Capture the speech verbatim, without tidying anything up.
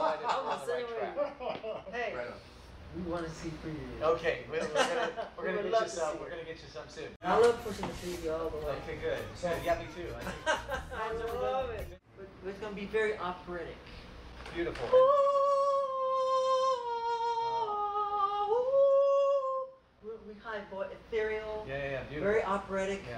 decided I'm on the the right same track. Hey, Right on. we want to see preview. Okay, we're, we're gonna we're We gonna would get love you to some. see We're it. gonna get you some soon. I love pushing the preview all the way. Okay, good. Good. Yeah, me too. I think I love it. But it's gonna be very operatic. beautiful. We high voice, ethereal. Yeah, yeah, yeah. Beautiful. Very operatic. Yeah.